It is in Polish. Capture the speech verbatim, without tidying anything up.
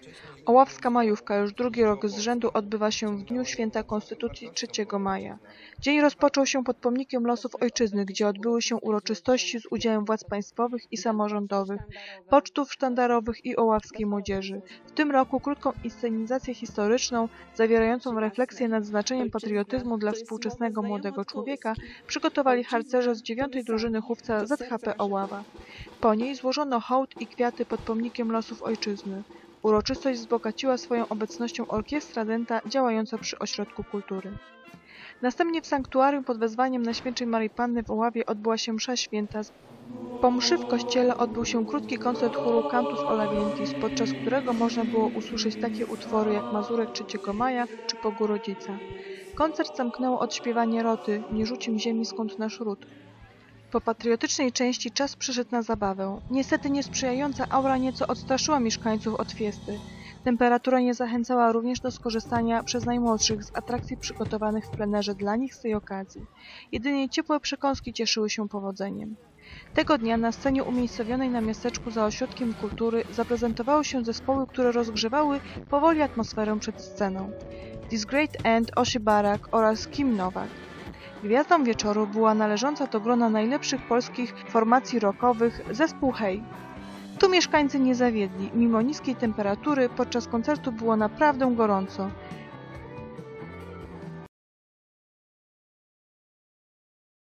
Oławska Majówka już drugi rok z rzędu odbywa się w dniu Święta Konstytucji trzeciego maja. Dzień rozpoczął się pod pomnikiem Losów Ojczyzny, gdzie odbyły się uroczystości z udziałem władz państwowych i samorządowych, pocztów sztandarowych i oławskiej młodzieży. W tym roku krótką inscenizację historyczną, zawierającą refleksję nad znaczeniem patriotyzmu dla współczesnego młodego człowieka, przygotowali harcerze z dziewiątej drużyny chówca Z H P Oława. Po niej złożono hołd i kwiaty pod pomnikiem Losów Ojczyzny. Uroczystość wzbogaciła swoją obecnością orkiestra dęta działająca przy Ośrodku Kultury. Następnie w sanktuarium pod wezwaniem Najświętszej Maryi Panny w Oławie odbyła się msza święta. Po mszy w kościele odbył się krótki koncert chóru Cantus Olavientis, podczas którego można było usłyszeć takie utwory jak Mazurek trzeciego maja czy Bogu Rodzica. Koncert zamknęło odśpiewanie roty „Nie rzucim ziemi, skąd nasz ród”. Po patriotycznej części czas przyszedł na zabawę. Niestety niesprzyjająca aura nieco odstraszyła mieszkańców od fiesty. Temperatura nie zachęcała również do skorzystania przez najmłodszych z atrakcji przygotowanych w plenerze dla nich z tej okazji. Jedynie ciepłe przekąski cieszyły się powodzeniem. Tego dnia na scenie umiejscowionej na miasteczku za Ośrodkiem Kultury zaprezentowały się zespoły, które rozgrzewały powoli atmosferę przed sceną. This Great End, Osi Barak oraz Kim Nowak. Gwiazdą wieczoru była należąca do grona najlepszych polskich formacji rockowych zespół Hej. Tu mieszkańcy nie zawiedli, mimo niskiej temperatury podczas koncertu było naprawdę gorąco.